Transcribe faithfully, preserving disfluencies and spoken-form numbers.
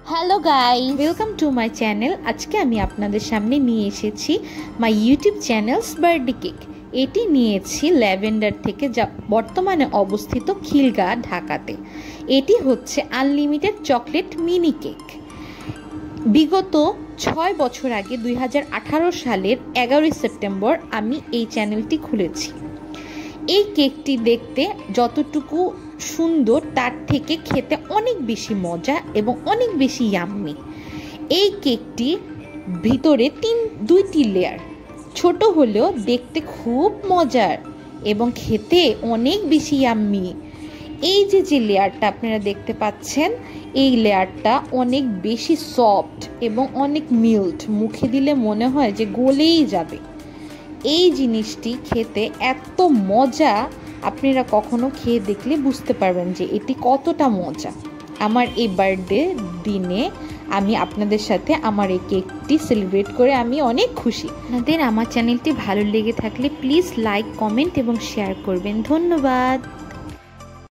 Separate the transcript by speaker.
Speaker 1: Hello guys, welcome to my channel. আজকে আমি আপনাদের সামনে নিয়ে এসেছি my YouTube channel's birthday cake. এটি নিয়েছি ল্যাভেন্ডার থেকে, যা বর্তমানে অবস্থিত খিলগাঁ, ঢাকাতে। এটি হচ্ছে আনলিমিটেড চকলেট মিনি কেক। বিগত ছয় বছর আগে দুই হাজার আঠারো সালের এগারোই সেপ্টেম্বর আমি এই চ্যানেলটি খুলেছি। এই কেকটি দেখতে যতটুকু সুন্দর তার থেকে খেতে অনেক বেশি মজা এবং অনেক বেশি ইয়াম্মি। এই কেকটি ভিতরে তিন দুইটি লেয়ার, ছোট হলেও দেখতে খুব মজার এবং খেতে অনেক বেশি ইয়াম্মি। এই যে যে লেয়ারটা আপনারা দেখতে পাচ্ছেন, এই লেয়ারটা অনেক বেশি সফট এবং অনেক মিল্ট, মুখে দিলে মনে হয় যে গলেই যাবে। এই জিনিসটি খেতে এত মজা, আপনারা কখনো খেয়ে দেখলে বুঝতে পারবেন যে এটি কতটা মজা। আমার এই বার্থডে দিনে আমি আপনাদের সাথে আমার এই কেকটি সেলিব্রেট করে আমি অনেক খুশি। আপনাদের আমার চ্যানেলটি ভালো লেগে থাকলে প্লিজ লাইক, কমেন্ট এবং শেয়ার করবেন। ধন্যবাদ।